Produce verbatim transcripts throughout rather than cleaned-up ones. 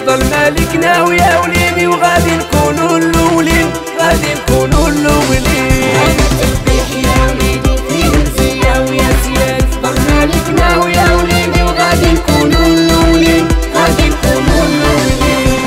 يفضل مالكنا ويا وليدي، وغادي نكونوا الاولين، غادي نكونوا الاولين. هذا التلقيح يا وليدي فيه مزية ويا زياد، يفضل مالكنا ويا وليدي، وغادي نكونوا الاولين، غادي نكونوا الاولين.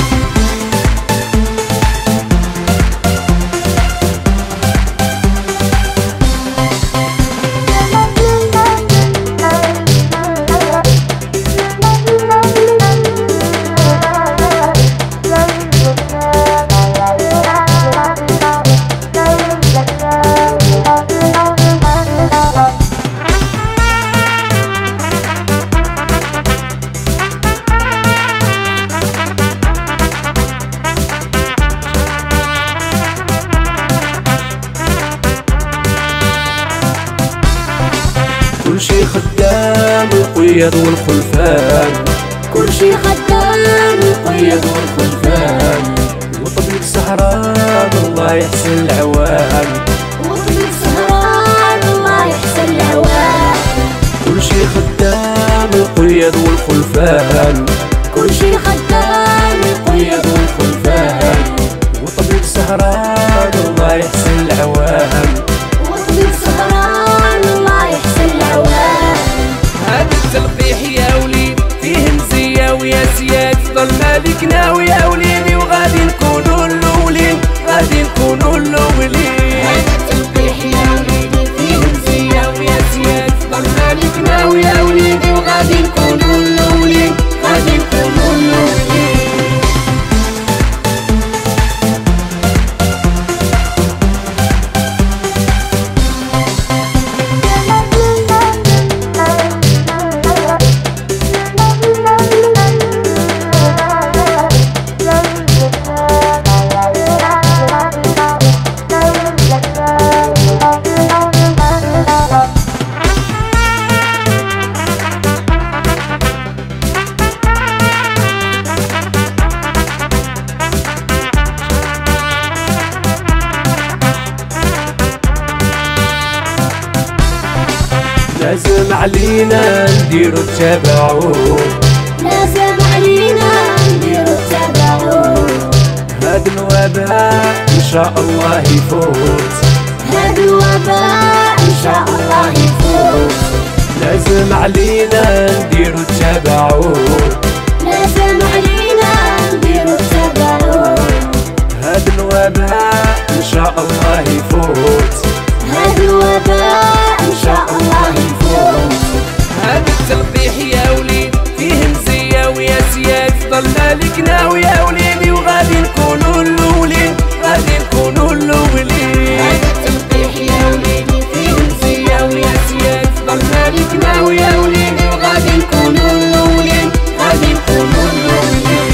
كلشي خدام القياد والخلفان، كلشي خدام القياد والخلفان، وطبيب سهران الله يحسن العوان، وطبيب سهران الله يحسن العوان. كلشي خدام القياد والخلفان، كلشي خدام القياد والخلفان، وطبيب سهران الله يحسن العوان، وطبيب سهران الله يحسن العوان. هذا التلقيح يا وليد فيه مزية ويا زياد، يفضل مالكنا ويا وليدي، وغادي نكونوا الاولين، غادي نكونوا الاولين. هذا التلقيح يا وليدي فيه مزية ويا زياد، يفضل مالكنا ويا وليدي، وغادي نكونوا الاولين، غادي نكونوا الاولين. لازم علينا نديرو التبعون، لازم علينا نديرو التبعون، هاد الوباء ان شاء الله يفوت، هاد الوباء ان شاء الله يفوت. لازم علينا نديرو التبعون، لازم علينا نديرو التبعون، هاد الوباء ان شاء الله يفوت، هاد الوباء ان شاء الله يفوت. هذا التلقيح يا وليد فيه مزية ويا زياد، يفضل مالكنا ويا وليدي، وغادي نكونوا الاولين، غادي نكونوا الاولين. هذا التلقيح يا وليدي فيه مزية ويا زياد، يفضل مالكنا ويا وليدي، وغادي نكونوا الاولين، غادي نكونوا الاولين.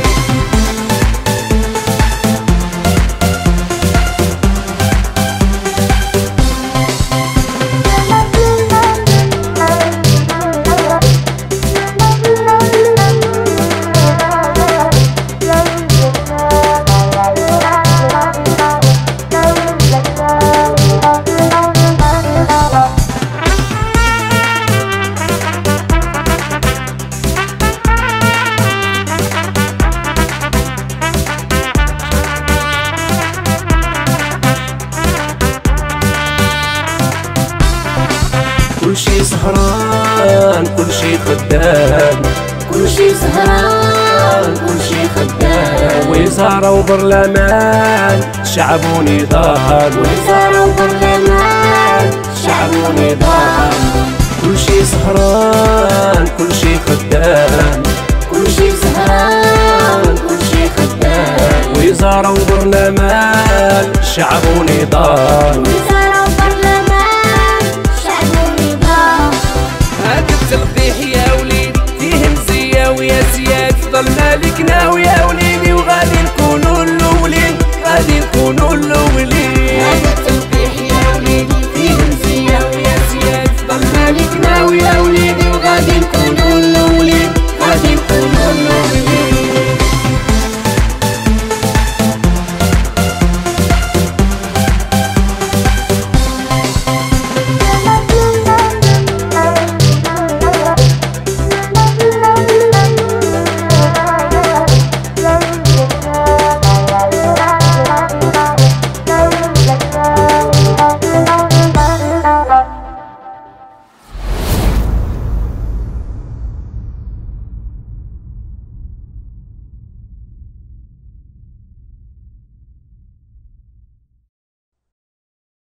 كلشي سهران كلشي خدام، كلشي سهران كلشي خدام، وزارة وبرلمان شعب ونضال، وزارة وبرلمان شعب ونضال. كلشي سهران كلشي خدام، كلشي سهران كلشي خدام، وزارة وبرلمان شعب ونضال، وزارة وبرلمان شعب ونضال. هذا التلقيح يا وليد فيه مزية ويا زياد، يفضل مالكنا ويا وليدي، وغادي نكونوا الاولين، غادي نكونوا الاولين. هذا التلقيح يا وليدي فيه مزية ويا زياد، يفضل مالكنا ويا وليدي، وغادي نكونوا